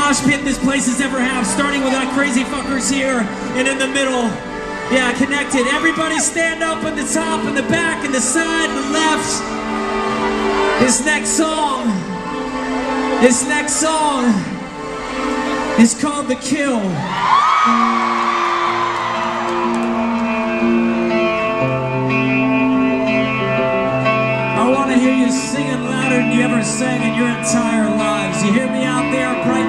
mosh pit this place has ever had, starting with our crazy fuckers here and in the middle. Yeah, connected. Everybody stand up on the top and the back and the side and the left. This next song is called The Kill. I want to hear you singing louder than you ever sang in your entire lives. You hear me out there?